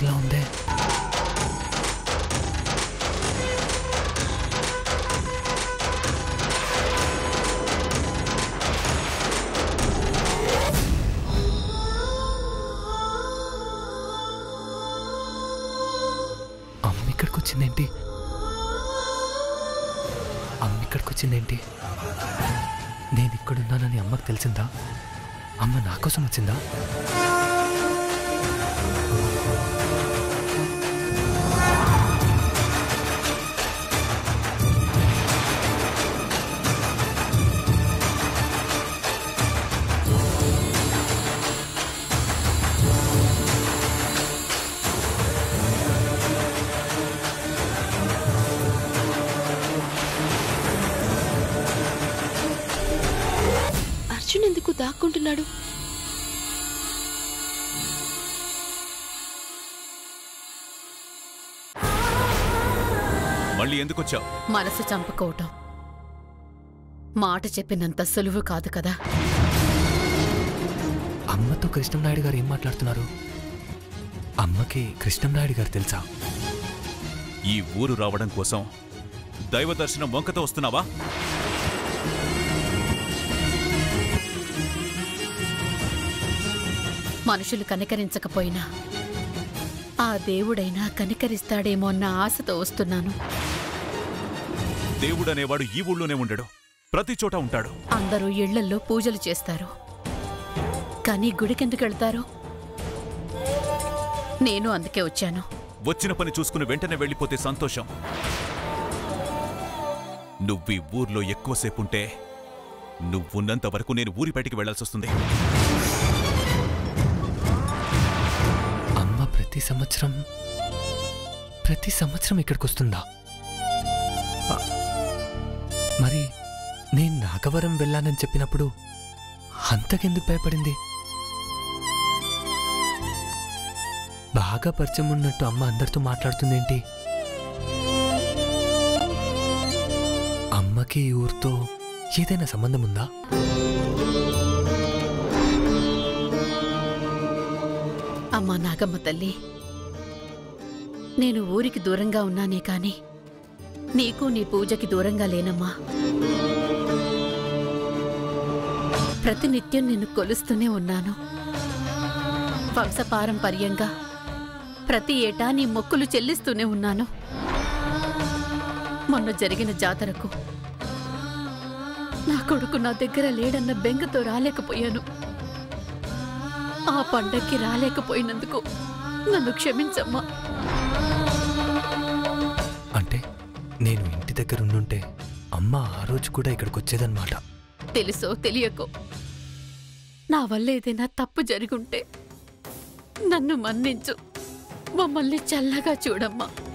కూతుర్లా ఉందే. అమ్మ ఇక్కడికి వచ్చిందేంటి? నేను ఇక్కడున్నానని అమ్మకు తెలిసిందా? అమ్మ నా కోసం వచ్చిందా? అర్జున్ ఎందుకు దాక్కుంటున్నాడు? మళ్ళీ ఎందుకు వచ్చావు? మనసు చంపుకోవటం మాట చెప్పినంత సులువు కాదు కదా. అమ్మతో కృష్ణంనాయుడు గారు ఏం మాట్లాడుతున్నారు? అమ్మకి కృష్ణంనాయుడు గారు తెలుసా? ఈ ఊరు రావడం కోసం దైవ దర్శనం వంకతో వస్తున్నావా? మనుషులు కనికరించకపోయినా ఆ దేవుడైనా కనికరిస్తాడేమో అన్న ఆశతో వస్తున్నాను. దేవుడనేవాడు ఈ ఊళ్ళోనే ఉండడు, ప్రతి చోట ఉంటాడు. అందరూ ఇళ్లల్లో పూజలు చేస్తారు, కానీ గుడికెందుకెళ్తారు? నేను అందుకే వచ్చాను. వచ్చిన పని చూసుకుని వెంటనే వెళ్ళిపోతే సంతోషం. నువ్వీ ఊర్లో ఎక్కువసేపుంటే నువ్వున్నంత వరకు నేను ఊరి బయటికి వెళ్లాల్సొస్తుంది. అమ్మ ప్రతి సంవత్సరం ఇక్కడికి వస్తుందా? మరి నేను నాగవరం వెళ్ళానని చెప్పినప్పుడు అంతకెందుకు భయపడింది? బాగా పరిచయం ఉన్నట్టు అమ్మ అందరితో మాట్లాడుతుందేంటి? అమ్మకి ఈ ఊరితో ఏదైనా సంబంధం ఉందా? అమ్మా నాగమ్మ తల్లి, నేను ఊరికి దూరంగా ఉన్నానే కాని నీకు నీ పూజకి దూరంగా లేనమ్మా. ప్రతినిత్యం నిన్ను కొలుస్తూనే ఉన్నాను. వంశపారంపర్యంగా ప్రతి ఏటా నీ మొక్కులు చెల్లిస్తూనే ఉన్నాను. మొన్న జరిగిన జాతరకు నా కొడుకు నా దగ్గర లేడన్న బెంగతో రాలేకపోయాను. ఆ పండక్కి రాలేకపోయినందుకు నన్ను క్షమించమ్మా. అంటే నేను ఇంటి దగ్గర ఉండుంటే అమ్మ ఆ రోజు కూడా ఇక్కడికి వచ్చేదన్నమాట. తెలుసో తెలియకో నా వల్ల ఏదైనా తప్పు జరుగుంటే నన్ను మన్నించు. మమ్మల్ని చల్లగా చూడమ్మా.